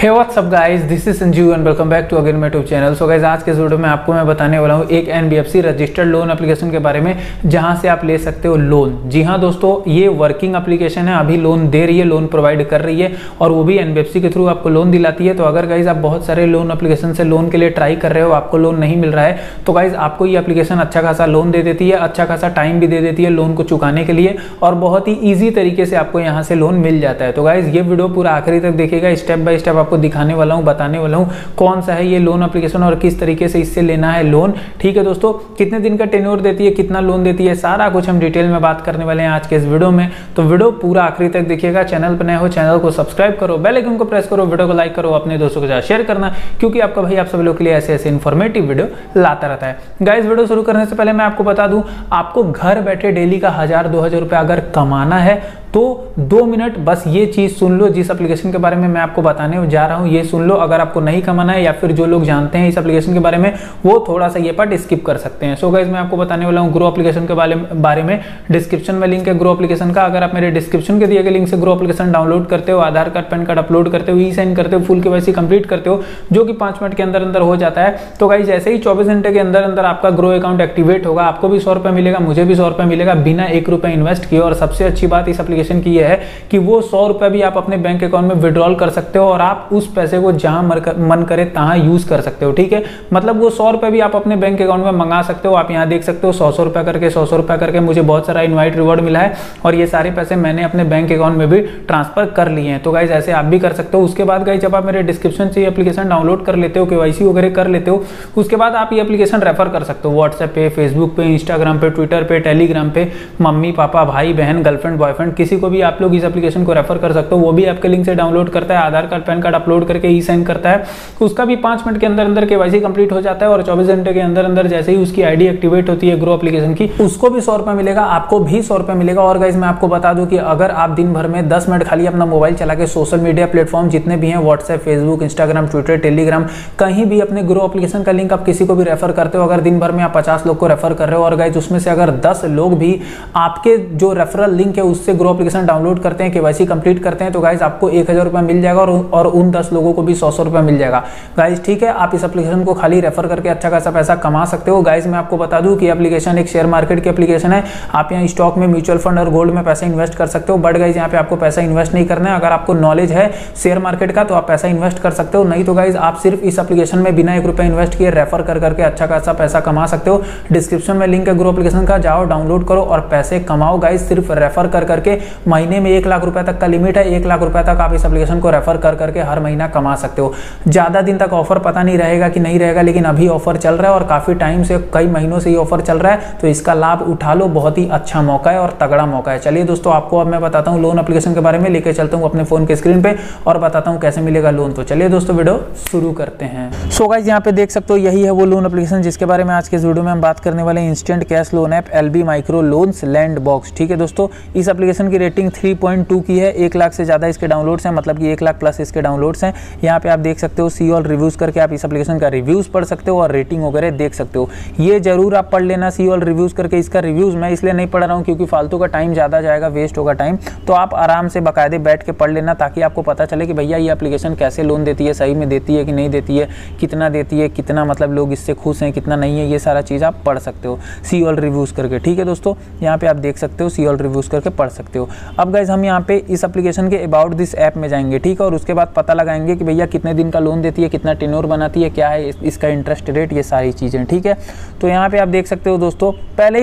Hey what's up guys, this is Sanjeev and welcome back to again my YouTube channel. So guys, आज के इस video में आपको मैं बताने वाला हूँ एक एनबीएफसी रजिस्टर्ड लोन एप्लीकेशन के बारे में, जहां से आप ले सकते हो लोन। जी हाँ दोस्तों, ये वर्किंग एप्लीकेशन है, अभी लोन दे रही है, लोन प्रोवाइड कर रही है और वो भी एनबीएफसी के थ्रू आपको लोन दिलाती है। तो अगर गाइस आप बहुत सारे लोन एप्लीकेशन से लोन के लिए ट्राई कर रहे हो, आपको लोन नहीं मिल रहा है, तो गाइस आपको ये एप्लीकेशन अच्छा खासा लोन दे देती है, अच्छा खासा टाइम भी दे देती है लोन को चुकाने के लिए और बहुत ही ईजी तरीके से आपको यहाँ से लोन मिल जाता है। तो गाइस ये वीडियो पूरा आखिरी तक देखिएगा, स्टेप बाय स्टेप आपको दिखाने वाला हूँ, बताने वाला हूँ कौन सा है ये लोन एप्लीकेशन और किस तरीके से इससे लेना है लोन। ठीक है दोस्तों, कितने दिन का टेन्योर देती है, कितना लोन देती है, सारा कुछ हम डिटेल में बात करने वाले हैं आज के इस वीडियो में। तो वीडियो पूरा आखिरी तक देखिएगा। चैनल पर नए हो, चैनल को सब्सक्राइब करो, बेल आइकन को प्रेस करो, वीडियो को लाइक करो, अपने दोस्तों के साथ शेयर करना, क्योंकि आपका भाई आप सभी लोग के लिए ऐसे ऐसे इन्फॉर्मेटिव वीडियो लाता रहता है। गाइस वीडियो शुरू करने से पहले मैं आपको बता दूं, आपको घर बैठे डेली का 1000-2000 रुपया अगर कमाना है तो 2 मिनट बस ये चीज सुन लो, जिस एप्लीकेशन के बारे में मैं आपको बताने जा रहा हूं ये सुन लो। अगर आपको नहीं कमाना है या फिर जो लोग जानते हैं इस एप्लीकेशन के बारे में वो थोड़ा सा ये पार्ट स्किप कर सकते हैं। सो गाइस मैं आपको बताने वाला हूं ग्रो एप्लीकेशन के बारे में। डिस्क्रिप्शन में लिंक है ग्रो एप्लीकेशन का। अगर आप मेरे डिस्क्रिप्शन के दिए गए लिंक से ग्रो एप्लीकेशन डाउनलोड करते हो, Aadhaar card PAN card upload करते हो, ई साइन करते हो, फुल केवाईसी कंप्लीट करते हो, जो कि 5 मिनट के अंदर अंदर हो जाता है, तो गाइस ऐसे ही 24 घंटे के अंदर अंदर आपका ग्रो अकाउंट एक्टिवेट होगा। आपको भी 100 रुपए मिलेगा, मुझे भी 100 रुपए मिलेगा, बिना 1 रुपए इन्वेस्ट किए। और सबसे अच्छी बात इस एप्लीकेशन की यह है कि वो 100 रुपए भी आप अपने बैंक अकाउंट में विड्रॉल कर सकते हो और आप उस पैसे को जहां मन करे तहां यूज कर सकते हो। ठीक है, मतलब वो 100 रुपए भी आप अपने बैंक अकाउंट में मंगा सकते हो। आप यहां देख सकते हो 100 रुपए करके, 100 रुपए करके मुझे बहुत सारा इनवाइट रिवॉर्ड मिला है और ये सारे पैसे मैंने अपने बैंक अकाउंट में भी ट्रांसफर कर लिए हैं। तो गाइस ऐसे आप भी कर सकते हो। उसके बाद गाइस जब आप मेरे डिस्क्रिप्शन से एप्लीकेशन डाउनलोड कर लेते हो, केवाईसी वगैरह कर लेते हो, उसके बाद आप ये एप्लीकेशन रेफर कर सकते हो व्हाट्सएप पे, फेसबुक पे, इंस्टाग्राम पे, ट्विटर पे, टेलीग्राम पे, मम्मी पापा, भाई बहन, गर्लफ्रेंड बॉयफ्रेंड, किसी को भी आप लोग इस एप्लीकेशन को रेफर कर सकते हो। वो भी आपके लिंक से डाउनलोड करता है, Aadhaar card PAN card upload करके ई साइन करता है, उसका भी 5 मिनट के अंदर अंदर केवाईसी कंप्लीट हो जाता है और 24 घंटे के अंदर अंदर जैसे ही उसकी आईडी एक्टिवेट होती है ग्रो एप्लीकेशन की, उसको भी 100 रुपए मिलेगा, आपको भी 100 रुपए मिलेगा। और गाइस मैं आपको बता दूं कि अगर आप दिन भर में 10 मिनट खाली अपना मोबाइल चला के सोशल मीडिया प्लेटफॉर्म जितने भी हैं, WhatsApp, Facebook, Instagram, Twitter, Telegram, कहीं भी अपने ग्रो एप्लीकेशन का लिंक आप किसी को भी रेफर करते हो, अगर दिन भर में आप 50 लोग को रेफर कर रहे हो और गाइस उसमें से अगर 10 लोग भी आपके जो रेफरल लिंक है उससे ग्रो एप्लीकेशन डाउनलोड करते हैं, केवाईसी कंप्लीट करते हैं, तो गाइस आपको 1000 रुपया मिल जाएगा और उन 10 लोगों को भी 100 रुपया मिल जाएगा। गाइस ठीक है, आप इस एप्लीकेशन को खाली रेफर करके अच्छा खासा पैसा कमा सकते हो। गाइस मैं आपको बता दूं कि एप्लीकेशन एक शेयर मार्केट की एप्लीकेशन है। आप यहाँ स्टॉक में, म्यूचुअल फंड और गोल्ड में पैसा इन्वेस्ट कर सकते हो, बट गाइस यहाँ पे आपको पैसा इन्वेस्ट नहीं करना है। अगर आपको नॉलेज है शेयर मार्केट का तो आप पैसा इन्वेस्ट कर सकते हो, नहीं तो गाइस आप सिर्फ इस एप्लीकेशन में बिना 1 रुपया इन्वेस्ट किए रेफर कर करके अच्छा खासा पैसा कमा सकते हो। डिस्क्रिप्शन में लिंक है ग्रो एप्लीकेशन का, जाओ डाउनलोड करो और पैसे कमाओ। गाइस सिर्फ रेफर कर करके महीने में 1 लाख रुपए तक का लिमिट है, 1 लाख रुपए तक आप इस एप्लीकेशन को रेफर कर करके हर महीना कमा सकते हो। ज्यादा दिन तक ऑफर पता नहीं रहेगा कि नहीं रहेगा, लेकिन अभी ऑफर चल रहा है और काफी टाइम से, कई महीनों से ये ऑफर चल रहा है, तो इसका लाभ उठा लो। बहुत ही अच्छा मौका है और तगड़ा मौका है। चलिए दोस्तों, आपको अब मैं बताता हूँ लोन एप्लीकेशन के बारे में, लेके चलता हूँ अपने फोन के स्क्रीन पे और बताता हूँ कैसे मिलेगा लोन। तो चलिए दोस्तों वीडियो शुरू करते हैं। सो गाइस यहाँ पे देख सकते हो यही है वो लोन एप्लीकेशन जिसके बारे में आज के इस वीडियो में हम बात करने वाले हैं। Instant cash loan app LB micro loans Lendbox. ठीक है दोस्तों, इस एप्लीकेशन की रेटिंग 3.2 की है, 1 लाख से ज्यादा इसके डाउनलोड्स हैं, मतलब कि 1 लाख प्लस इसके डाउनलोड्स हैं। यहाँ पे आप देख सकते हो सी ऑल रिव्यूज करके आप इस एप्लीकेशन का रिव्यूज पढ़ सकते हो और रेटिंग वगैरह देख सकते हो। ये जरूर आप पढ़ लेना सी ऑल रिव्यूज करके। इसका रिव्यूज मैं इसलिए नहीं पढ़ रहा हूँ क्योंकि फालतू का टाइम ज्यादा जाएगा, वेस्ट होगा टाइम, तो आप आराम से बाकायदे बैठ के पढ़ लेना ताकि आपको पता चले कि भैया ये एप्लीकेशन कैसे लोन देती है, सही में देती है कि नहीं देती है, कितना देती है, कितना मतलब लोग इससे खुश हैं, कितना नहीं है, ये सारा चीज आप पढ़ सकते हो सी ऑल रिव्यूज करके। ठीक है दोस्तों, यहाँ पे आप देख सकते हो सी ऑल रिव्यूज करके पढ़ सकते हो। अब गाइस हम यहाँ पे इस एप्लीकेशन के अबाउट दिस ऐप में जाएंगे, ठीक है, और उसके बाद पता लगाएंगे कि भैया कितने दिन का लोन देती है, कितना टेन्योर बनाती है, क्या है इसका इंटरेस्ट रेट, ये सारी चीजें। ठीक है, तो यहाँ पे आप देख सकते हो दोस्तों।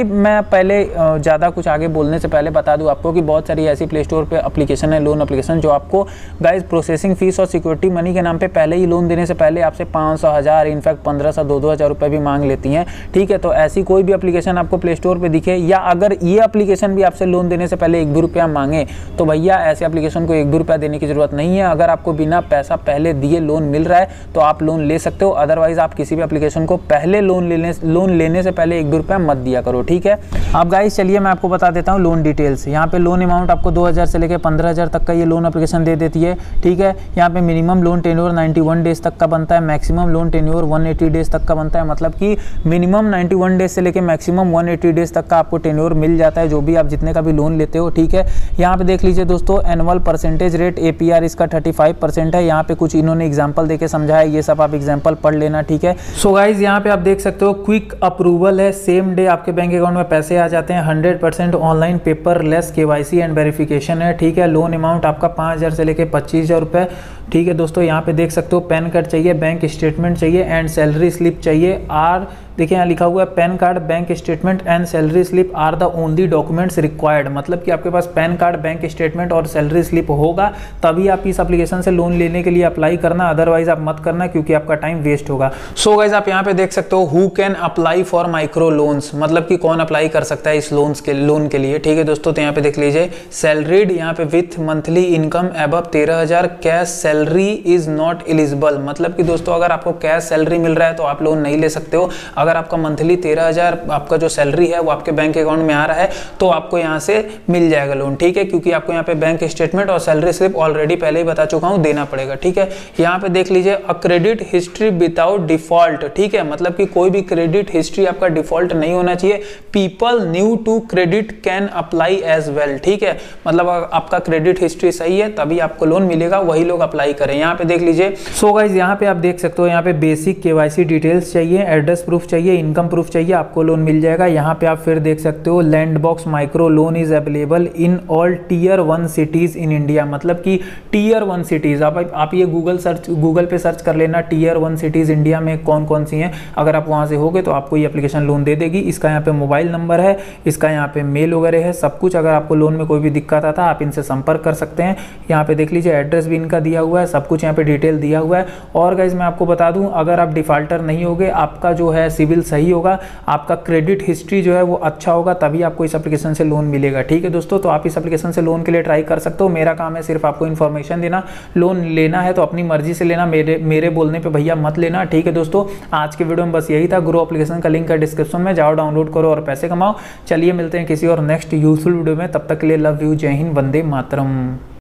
पहले ज्यादा कुछ आगे बोलने से पहले बता दूं आपको कि बहुत सारी ऐसी प्ले स्टोर पे एप्लीकेशन है, लोन एप्लीकेशन, जो आपको गाइस प्रोसेसिंग फीस और सिक्योरिटी मनी के नाम पे पहले ही लोन देने से पहले आपसे 500, 1000, इनफैक्ट 1500, 2-2000 रुपए भी मांग लेती हैं। ठीक है, तो ऐसी कोई भी एप्लीकेशन आपको प्ले स्टोर पे दिखे या अगर ये एप्लीकेशन भी आपसे लोन देने से पहले 1 भी रुपया मांगे तो भैया ऐसे एप्लीकेशन को 1 भी रुपया देने की जरूरत नहीं है। अगर आपको बिना पैसा पहले दिए लोन मिल रहा है तो आप लोन ले सकते हो, अदरवाइज आप किसी भी एप्लीकेशन को पहले लोन लेने से पहले 1 भी रुपया मत दिया करो। ठीक है, अब गाइस चलिए मैं आपको बता देता हूँ लोन डिटेल्स। यहाँ पे लोन अमाउंट आपको 2000 से लेकर 15000 तक का ये लोन एप्लीकेशन दे देती है। ठीक है, यहाँ पे मिनिमम लोन टेन्योर 91 डेज तक का बनता है, मैक्सिमम लोन टेन्योर 180 डेज तक का बनता है, मतलब कि मिनिमम 91 डेज से लेकर मैक्सिमम 180 डेज तक का आपको टेन्योर मिल जाता है, जो भी आप जितने का भी लोन लेते हो। ठीक है, है। यहाँ पे देख लीजिए दोस्तों, एनुअल परसेंटेज रेट APR इसका 35% है। यहाँ पे कुछ इन्होंने एग्जाम्पल देके समझाया, ये सब आप एग्जाम्पल पढ़ लेना, ठीक है। सो गाइज यहाँ पे आप देख सकते हो क्विक अप्रूवल है, सेम डे आपके बैंक अकाउंट में पैसे आ जाते हैं। 100% online paperless KYC and verification है, ठीक है। लोन अमाउंट आपका 5,000 से लेके 25,000 रुपये, ठीक है दोस्तों। यहाँ पे देख सकते हो पैन कार्ड चाहिए, बैंक स्टेटमेंट चाहिए एंड सैलरी स्लिप चाहिए। देखिए यहाँ लिखा हुआ है PAN card, bank statement and salary slip are the only documents required. मतलब कि आपके पास पैन कार्ड, बैंक स्टेटमेंट और सैलरी स्लिप होगा तभी आप इस एप्लीकेशन से लोन लेने के लिए अप्लाई करना, अदरवाइज आप मत करना क्योंकि आपका टाइम वेस्ट होगा। सो गाइज आप यहाँ पे देख सकते हो who can apply for micro loans, मतलब कि कौन अप्लाई कर सकता है इस लोन के लिए, ठीक है दोस्तों। तो यहाँ पे देख लीजिए सैलरीड, यहाँ पे with monthly income above 13,000, cash salary is not eligible. मतलब कि दोस्तों अगर आपको कैश सैलरी मिल रहा है तो आप लोन नहीं ले सकते हो। अगर आपका मंथली 13,000 आपका जो सैलरी है वो आपके बैंक अकाउंट में आ रहा है तो आपको यहाँ से मिल जाएगा लोन, ठीक है, क्योंकि आपको यहाँ पे बैंक स्टेटमेंट और सैलरी स्लिप ऑलरेडी पहले ही बता चुका हूँ देना पड़ेगा, ठीक है। यहाँ पे देख लीजिए a credit history without default, ठीक है, मतलब कि कोई भी क्रेडिट हिस्ट्री आपका डिफॉल्ट नहीं होना चाहिए। People new to credit can apply as well, ठीक है, मतलब आपका क्रेडिट हिस्ट्री सही है तभी आपको लोन मिलेगा, वही लोग अप्लाई करें। यहाँ पे देख लीजिए। सो गाइस यहाँ पे आप देख सकते हो, यहाँ पे बेसिक KYC डिटेल्स चाहिए, एड्रेस प्रूफ चाहिए, इनकम प्रूफ चाहिए, आपको लोन मिल जाएगा। यहाँ पे आप फिर देख सकते हो Lendbox micro loan is available in all Tier 1 cities in India. मतलब कि Tier 1 सिटीज आप ये गूगल पे सर्च कर लेना, Tier 1 सिटीज इंडिया में कौन कौन सी हैं। अगर आप वहाँ से होगे तो आपको ये एप्लीकेशन लोन दे देगी। इसका यहाँ पे मोबाइल नंबर है, इसका यहाँ पे मेल वगैरह है, सब कुछ। अगर आपको लोन में कोई भी दिक्कत आता है आप इनसे संपर्क कर सकते हैं। यहाँ पे देख लीजिए एड्रेस भी इनका दिया हुआ है, सब कुछ यहाँ पे डिटेल दिया हुआ है। और गाइज मैं आपको बता दूं, अगर आप डिफॉल्टर नहीं होगे, आपका जो है सिविल सही होगा, आपका क्रेडिट हिस्ट्री जो है वो अच्छा होगा, तभी आपको इस एप्लीकेशन से लोन मिलेगा, ठीक है दोस्तों। तो आप इस एप्लीकेशन से लोन के लिए ट्राई कर सकते हो। मेरा काम है सिर्फ आपको इन्फॉर्मेशन देना। लोन लेना है तो अपनी मर्जी से लेना, मेरे बोलने पे भैया मत लेना, ठीक है दोस्तों। आज के वीडियो में बस यही था। ग्रो एप्लीकेशन का लिंक है डिस्क्रिप्शन में, जाओ डाउनलोड करो और पैसे कमाओ। चलिए मिलते हैं किसी और नेक्स्ट यूजफुल वीडियो में, तब तक के लिए लव यू, जय हिंद, वंदे मातरम।